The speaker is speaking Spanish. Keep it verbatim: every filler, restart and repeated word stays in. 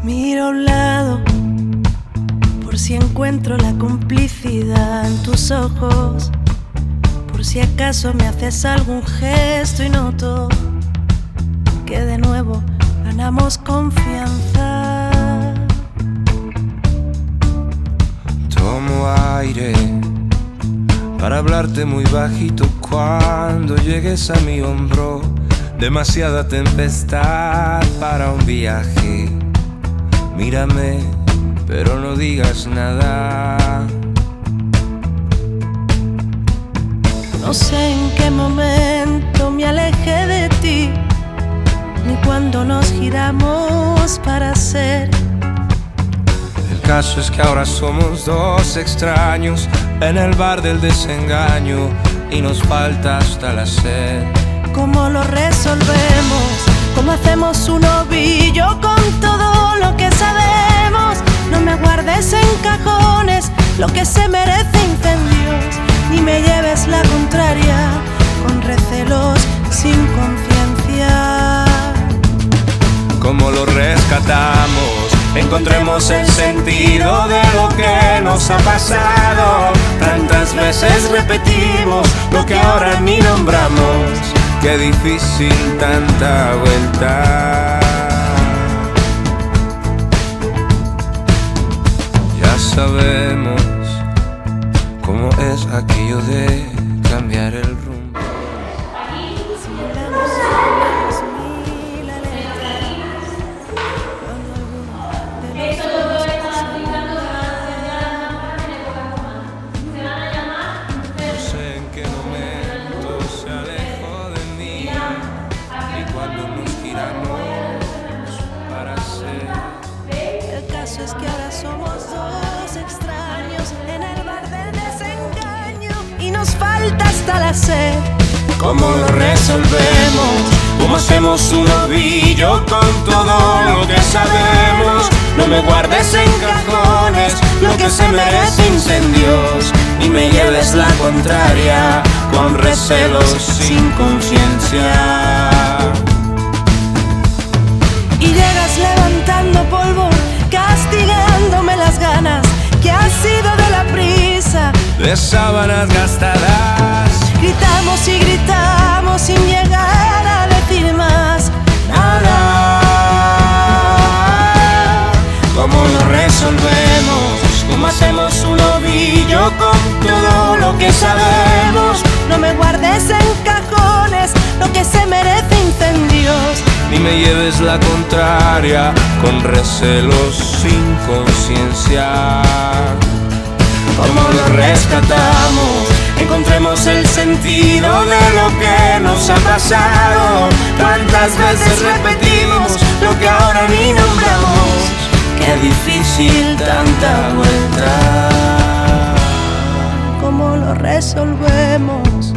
Miro a un lado por si encuentro la complicidad en tus ojos, por si acaso me haces algún gesto y noto que de nuevo ganamos confianza. Tomo aire para hablarte muy bajito cuando llegues a mi hombro. Demasiada tempestad para un viaje. Mírame, pero no digas nada. No sé en qué momento me alejé de ti, ni cuando nos giramos para ser. El caso es que ahora somos dos extraños en el bar del desengaño y nos falta hasta la sed. ¿Cómo lo resolvemos? ¿Cómo hacemos un ovillo con todo lo que sabemos? No me guardes en cajones lo que se merece incendios, ni me lleves la contraria con recelos sin conciencia. ¿Cómo lo rescatamos? Encontremos el sentido de lo que nos ha pasado. Tantas veces repetimos lo que ahora ni nombramos. Qué difícil tanta vuelta. Ya sabemos cómo es aquello de cambiar el rumbo. Es que ahora somos dos extraños en el bar del desengaño y nos falta hasta la sed. ¿Cómo lo resolvemos? ¿Cómo hacemos un ovillo con todo lo que sabemos? No me guardes en cajones lo que se merece incendios, ni me lleves la contraria con recelos sin conciencia. Y llegas levantando polvo, castigándome las ganas que ha sido de la prisa, de sábanas gastadas. Gritamos y gritamos sin llegar a decir más nada. ¿Cómo lo resolvemos? ¿Cómo hacemos un ovillo con todo lo que sabemos? No me guardes en cajones lo que se merece incendios, ni me lleves la contraria con recelos sin conciencia. ¿Cómo lo rescatamos? Encontremos el sentido de lo que nos ha pasado. Tantas veces repetimos lo que ahora ni nombramos. Qué difícil tanta vuelta. ¿cómo lo resolvemos?